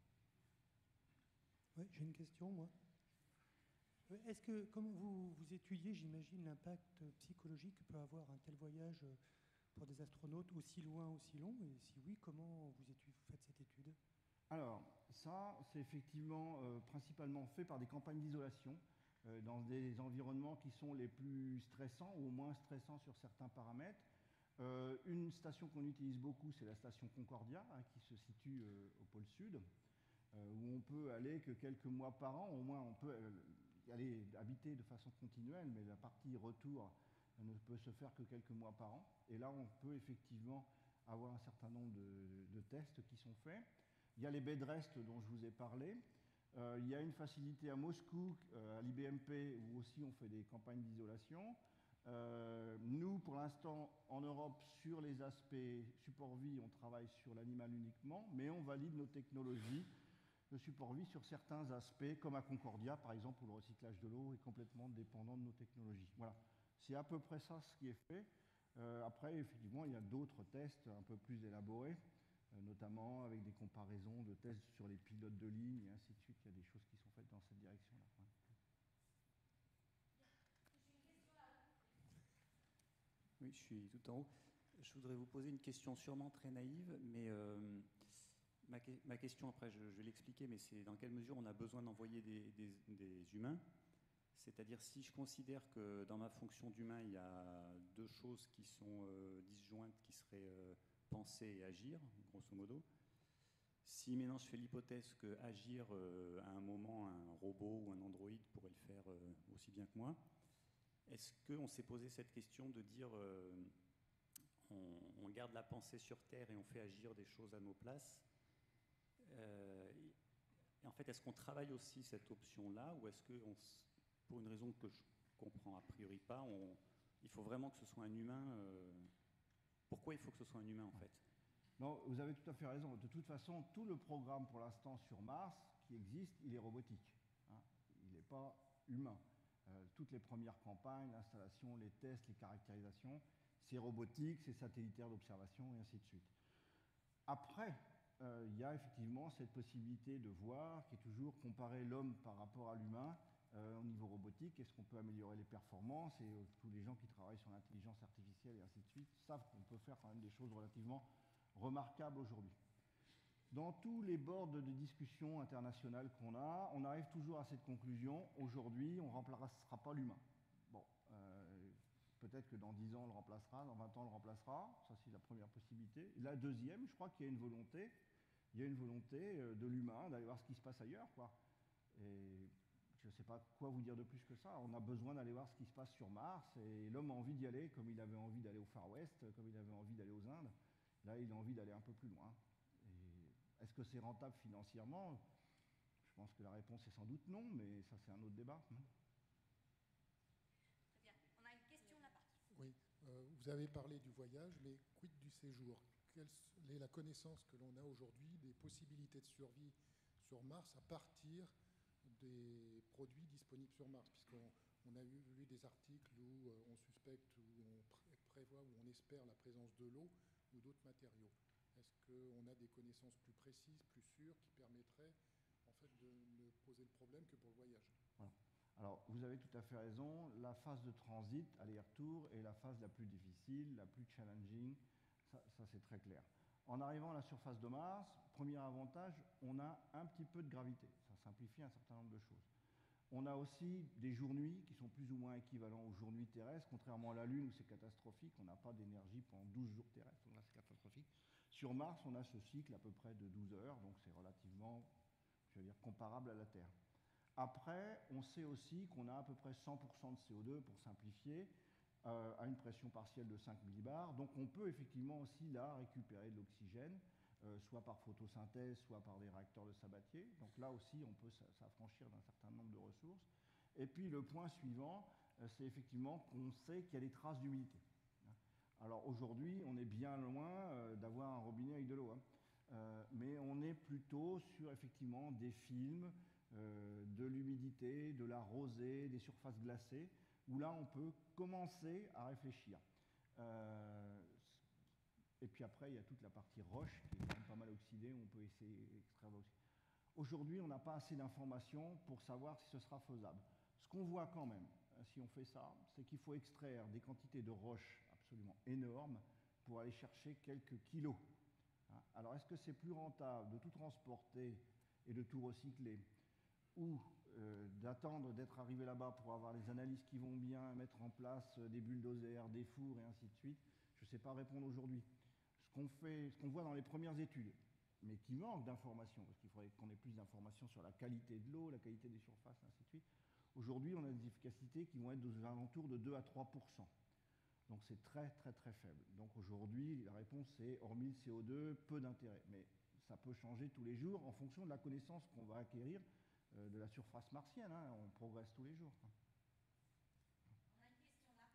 Oui, j'ai une question, moi. Est-ce que, comme vous, vous étudiez, j'imagine, l'impact psychologique que peut avoir un tel voyage pour des astronautes aussi loin, aussi long? Et si oui, comment vous, étudiez, vous faites cette étude? Alors, ça, c'est effectivement euh, principalement fait par des campagnes d'isolation euh, dans des environnements qui sont les plus stressants ou au moins stressants sur certains paramètres. Euh, une station qu'on utilise beaucoup, c'est la station Concordia, hein, qui se situe euh, au pôle sud, euh, où on peut aller que quelques mois par an, au moins on peut euh, aller habiter de façon continuelle, mais la partie retour ne peut se faire que quelques mois par an. Et là, on peut effectivement avoir un certain nombre de, de tests qui sont faits. Il y a les bed rest dont je vous ai parlé. Euh, il y a une facilité à Moscou, euh, à l'I B M P, où aussi on fait des campagnes d'isolation. Euh, nous, pour l'instant, en Europe, sur les aspects support vie, on travaille sur l'animal uniquement, mais on valide nos technologies de support vie sur certains aspects, comme à Concordia, par exemple, où le recyclage de l'eau est complètement dépendant de nos technologies. Voilà. C'est à peu près ça ce qui est fait. Euh, après, effectivement, il y a d'autres tests un peu plus élaborés, euh, notamment avec des comparaisons de tests sur les pilotes de ligne et ainsi de suite. Il y a des choses qui sont faites dans cette direction-là. Ouais. Oui, je suis tout en haut. Je voudrais vous poser une question sûrement très naïve, mais euh, ma, ma question, après, je, je vais l'expliquer, mais c'est dans quelle mesure on a besoin d'envoyer des, des, des humains. C'est-à-dire si je considère que dans ma fonction d'humain, il y a deux choses qui sont euh, disjointes, qui seraient euh, penser et agir, grosso modo. Si maintenant je fais l'hypothèse que agir euh, à un moment, un robot ou un androïde pourrait le faire euh, aussi bien que moi, est-ce qu'on s'est posé cette question de dire euh, on, on garde la pensée sur Terre et on fait agir des choses à nos places euh, et en fait, est-ce qu'on travaille aussi cette option-là ou est-ce que on, pour une raison que je comprends a priori pas, on, il faut vraiment que ce soit un humain. Euh, pourquoi il faut que ce soit un humain en fait? Non, vous avez tout à fait raison. De toute façon, tout le programme pour l'instant sur Mars qui existe, il est robotique. Hein. Il n'est pas humain. Euh, toutes les premières campagnes, l'installation, les tests, les caractérisations, c'est robotique, c'est satellitaire d'observation et ainsi de suite. Après, euh, il y a effectivement cette possibilité de voir, qui est toujours comparer l'homme par rapport à l'humain, Euh, au niveau robotique, est-ce qu'on peut améliorer les performances? Et euh, tous les gens qui travaillent sur l'intelligence artificielle et ainsi de suite savent qu'on peut faire quand même des choses relativement remarquables aujourd'hui. Dans tous les boards de discussion internationales qu'on a, on arrive toujours à cette conclusion, aujourd'hui, on ne remplacera pas l'humain. Bon, euh, peut-être que dans dix ans, on le remplacera, dans vingt ans, on le remplacera, ça c'est la première possibilité. La deuxième, je crois qu'il y a une volonté, il y a une volonté de l'humain d'aller voir ce qui se passe ailleurs, quoi. Et je ne sais pas quoi vous dire de plus que ça. On a besoin d'aller voir ce qui se passe sur Mars et l'homme a envie d'y aller comme il avait envie d'aller au Far West, comme il avait envie d'aller aux Indes. Il Là, il a envie d'aller un peu plus loin. Est-ce que c'est rentable financièrement? Je pense que la réponse est sans doute non, mais ça c'est un autre débat. Très bien. On a une question là-bas. Oui, euh, vous avez parlé du voyage, mais quid du séjour? Quelle est la connaissance que l'on a aujourd'hui des possibilités de survie sur Mars à partir des produits disponibles sur Mars? Puisqu'on on a eu, lu des articles où euh, on suspecte, où on pré prévoit, où on espère la présence de l'eau ou d'autres matériaux. Est-ce qu'on a des connaissances plus précises, plus sûres, qui permettraient en fait de ne poser le problème que pour le voyage? Voilà. Alors, vous avez tout à fait raison. La phase de transit, aller-retour, est la phase la plus difficile, la plus challenging. Ça, ça c'est très clair. En arrivant à la surface de Mars, premier avantage, on a un petit peu de gravité. Ça simplifie un certain nombre de choses. On a aussi des jours-nuits qui sont plus ou moins équivalents aux jours-nuits terrestres, contrairement à la Lune où c'est catastrophique, on n'a pas d'énergie pendant douze jours terrestres, donc là c'est catastrophique. Sur Mars, on a ce cycle à peu près de douze heures, donc c'est relativement, je veux dire, comparable à la Terre. Après, on sait aussi qu'on a à peu près cent pour cent de C O deux, pour simplifier, euh, à une pression partielle de cinq millibars, donc on peut effectivement aussi là récupérer de l'oxygène, Euh, soit par photosynthèse, soit par des réacteurs de Sabatier. Donc là aussi, on peut s'affranchir d'un certain nombre de ressources. Et puis le point suivant, euh, c'est effectivement qu'on sait qu'il y a des traces d'humidité. Alors aujourd'hui, on est bien loin euh, d'avoir un robinet avec de l'eau, hein. euh, mais on est plutôt sur effectivement des films, euh, de l'humidité, de la rosée, des surfaces glacées, où là on peut commencer à réfléchir. Euh, Et puis après, il y a toute la partie roche qui est quand même pas mal oxydée, où on peut essayer d'extraire l'oxygène. Aujourd'hui, on n'a pas assez d'informations pour savoir si ce sera faisable. Ce qu'on voit quand même, si on fait ça, c'est qu'il faut extraire des quantités de roches absolument énormes pour aller chercher quelques kilos. Alors, est-ce que c'est plus rentable de tout transporter et de tout recycler, ou euh, d'attendre d'être arrivé là-bas pour avoir les analyses qui vont bien, mettre en place des bulldozers, des fours et ainsi de suite? Je ne sais pas répondre aujourd'hui. Ce qu'on fait, ce qu'on voit dans les premières études, mais qui manque d'informations, parce qu'il faudrait qu'on ait plus d'informations sur la qualité de l'eau, la qualité des surfaces, ainsi de suite. Aujourd'hui, on a des efficacités qui vont être aux alentours de deux à trois pour cent. Donc c'est très très très faible. Donc aujourd'hui, la réponse c'est, hormis le C O deux, peu d'intérêt. Mais ça peut changer tous les jours en fonction de la connaissance qu'on va acquérir euh, de la surface martienne, hein. On progresse tous les jours. On a une question là.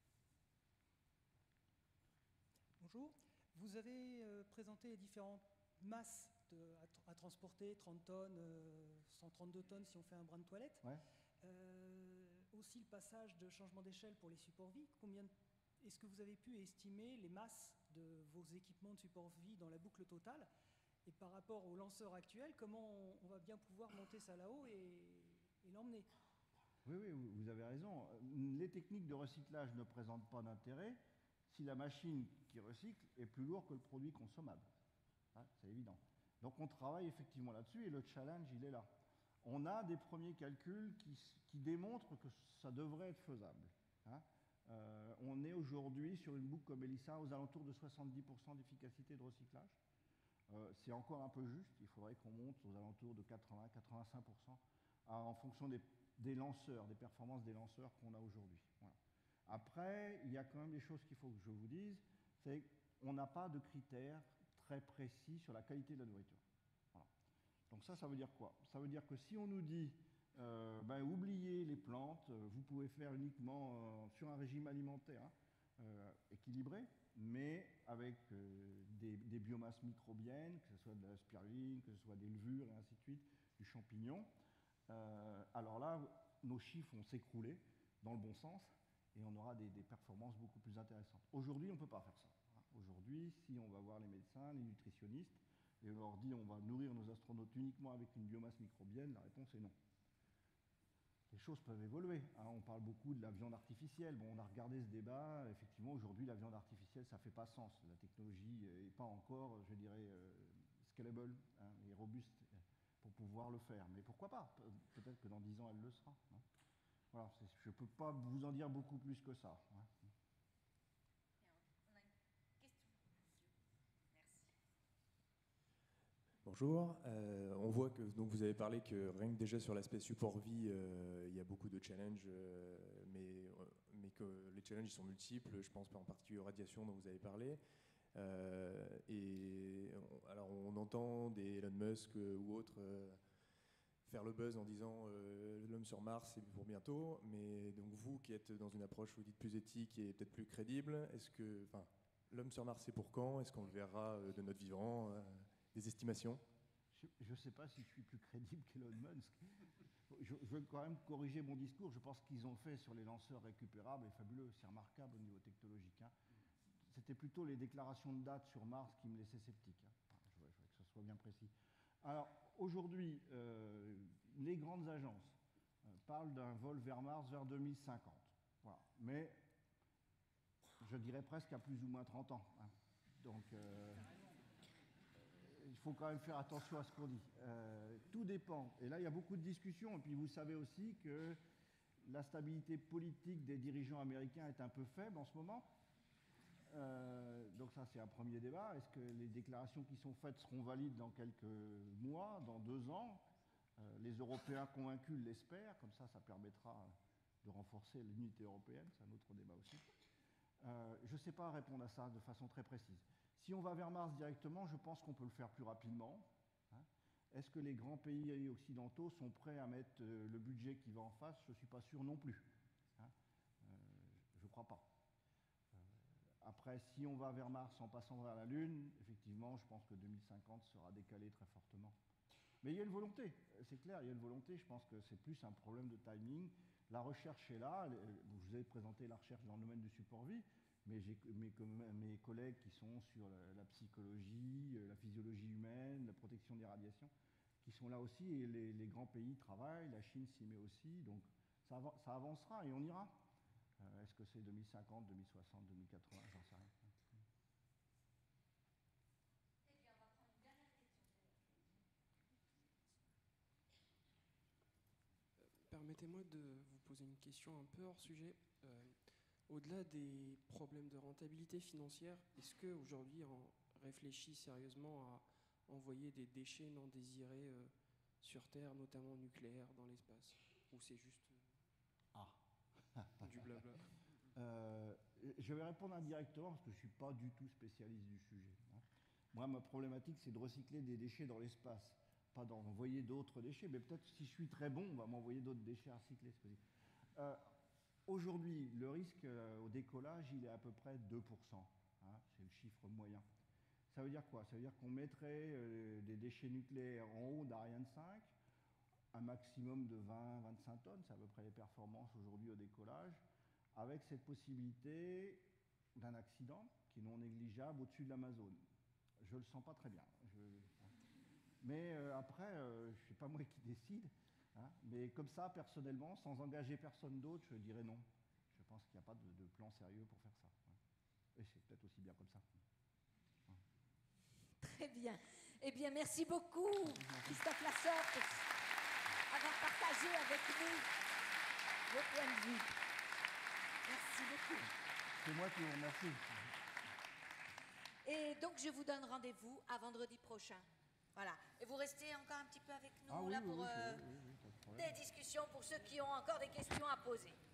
Bonjour. Vous avez euh, présenté les différentes masses de, à, à transporter, trente tonnes, euh, cent trente-deux tonnes si on fait un brin de toilette. Ouais. Euh, aussi le passage de changement d'échelle pour les supports vie. Combien est-ce que vous avez pu estimer les masses de vos équipements de support vie dans la boucle totale? Et par rapport au lanceur actuel, comment on, on va bien pouvoir monter ça là-haut et, et l'emmener? Oui, oui, vous avez raison. Les techniques de recyclage ne présentent pas d'intérêt si la machine qui recycle est plus lourde que le produit consommable. Hein, c'est évident. Donc on travaille effectivement là-dessus et le challenge, il est là. On a des premiers calculs qui, qui démontrent que ça devrait être faisable. Hein. Euh, on est aujourd'hui sur une boucle comme ELISA aux alentours de soixante-dix pour cent d'efficacité de recyclage. Euh, c'est encore un peu juste, il faudrait qu'on monte aux alentours de quatre-vingts à quatre-vingt-cinq pour cent en fonction des, des lanceurs, des performances des lanceurs qu'on a aujourd'hui. Voilà. Après, il y a quand même des choses qu'il faut que je vous dise, c'est qu'on n'a pas de critères très précis sur la qualité de la nourriture. Voilà. Donc ça, ça veut dire quoi? Ça veut dire que si on nous dit, euh, ben, oubliez les plantes, vous pouvez faire uniquement euh, sur un régime alimentaire hein, euh, équilibré, mais avec euh, des, des biomasses microbiennes, que ce soit de la spiruline, que ce soit des levures et ainsi de suite, du champignon, euh, alors là, nos chiffres vont s'écrouler dans le bon sens, et on aura des, des performances beaucoup plus intéressantes. Aujourd'hui, on ne peut pas faire ça. Aujourd'hui, si on va voir les médecins, les nutritionnistes, et on leur dit on va nourrir nos astronautes uniquement avec une biomasse microbienne, la réponse est non. Les choses peuvent évoluer. Hein. On parle beaucoup de la viande artificielle. Bon, on a regardé ce débat. Effectivement, aujourd'hui, la viande artificielle, ça ne fait pas sens. La technologie n'est pas encore, je dirais, euh, scalable hein, et robuste pour pouvoir le faire. Mais pourquoi pas? Pe- Peut-être que dans dix ans, elle le sera. Hein. Voilà, je ne peux pas vous en dire beaucoup plus que ça. Hein. On a une question, monsieur. Merci. Bonjour. Euh, on voit que donc vous avez parlé que rien que déjà sur l'aspect support vie, euh, il y a beaucoup de challenges, euh, mais, euh, mais que les challenges ils sont multiples. Je pense en particulier aux radiations dont vous avez parlé. Euh, et on, alors on entend des Elon Musk ou autres euh, faire le buzz en disant euh, l'homme sur Mars c'est pour bientôt, mais donc vous qui êtes dans une approche vous dites plus éthique et peut-être plus crédible, est-ce que, enfin, l'homme sur Mars c'est pour quand? Est-ce qu'on le verra euh, de notre vivant? euh, Des estimations? Je ne sais pas si je suis plus crédible qu'Elon Musk. Je, je veux quand même corriger mon discours. Je pense qu'ils ont fait sur les lanceurs récupérables est fabuleux, c'est remarquable au niveau technologique. Hein. C'était plutôt les déclarations de date sur Mars qui me laissaient sceptique. Hein. Enfin, je, veux, je veux que ce soit bien précis. Alors, aujourd'hui, euh, les grandes agences euh, parlent d'un vol vers Mars vers deux mille cinquante. Voilà. Mais je dirais presque à plus ou moins trente ans. Hein. Donc, euh, il faut quand même faire attention à ce qu'on dit. Euh, tout dépend. Et là, il y a beaucoup de discussions. Et puis, vous savez aussi que la stabilité politique des dirigeants américains est un peu faible en ce moment. Euh, donc ça, c'est un premier débat. Est-ce que les déclarations qui sont faites seront valides dans quelques mois, dans deux ans? euh, Les Européens convaincus l'espèrent. Comme ça, ça permettra de renforcer l'unité européenne. C'est un autre débat aussi. Euh, je ne sais pas répondre à ça de façon très précise. Si on va vers Mars directement, je pense qu'on peut le faire plus rapidement. Hein. Est-ce que les grands pays occidentaux sont prêts à mettre euh, le budget qui va en face? Je ne suis pas sûr non plus. Hein. Euh, je ne crois pas. Euh, après, si on va vers Mars en passant vers la Lune, effectivement, je pense que deux mille cinquante sera décalé très fortement. Mais il y a une volonté, c'est clair, il y a une volonté. Je pense que c'est plus un problème de timing. La recherche est là. Je vous ai présenté la recherche dans le domaine du support vie. Mais j'ai mes, mes collègues qui sont sur la, la psychologie, la physiologie humaine, la protection des radiations, qui sont là aussi, et les, les grands pays travaillent, la Chine s'y met aussi, donc ça, av ça avancera et on ira. Euh, Est-ce que c'est deux mille cinquante, deux mille soixante, deux mille quatre-vingts, j'en sais rien. Permettez-moi de vous poser une question un peu hors sujet. Euh, Au-delà des problèmes de rentabilité financière, est-ce qu'aujourd'hui on réfléchit sérieusement à envoyer des déchets non désirés euh, sur Terre, notamment nucléaires, dans l'espace? Ou c'est juste euh, ah. du blabla? euh, Je vais répondre indirectement parce que je ne suis pas du tout spécialiste du sujet. Hein. Moi, ma problématique, c'est de recycler des déchets dans l'espace, pas d'envoyer d'autres déchets, mais peut-être si je suis très bon, on va m'envoyer d'autres déchets à recycler. Euh, Aujourd'hui, le risque euh, au décollage, il est à peu près deux pour cent. Hein, c'est le chiffre moyen. Ça veut dire quoi? Ça veut dire qu'on mettrait euh, des déchets nucléaires en haut d'Ariane cinq, un maximum de vingt à vingt-cinq tonnes, c'est à peu près les performances aujourd'hui au décollage, avec cette possibilité d'un accident qui est non négligeable au-dessus de l'Amazone. Je ne le sens pas très bien. Je... Mais euh, après, euh, je ne sais pas moi qui décide. Hein, mais comme ça, personnellement, sans engager personne d'autre, je dirais non. Je pense qu'il n'y a pas de, de plan sérieux pour faire ça. Et c'est peut-être aussi bien comme ça. Très bien. Eh bien, merci beaucoup, Christophe Lassort, pour avoir partagé avec nous vos points de vue. Merci beaucoup. C'est moi qui vous remercie. Et donc, je vous donne rendez-vous à vendredi prochain. Voilà. Et vous restez encore un petit peu avec nous ah, oui, là oui, pour oui, euh, oui, oui, pas de problème. des discussions pour ceux qui ont encore des questions à poser.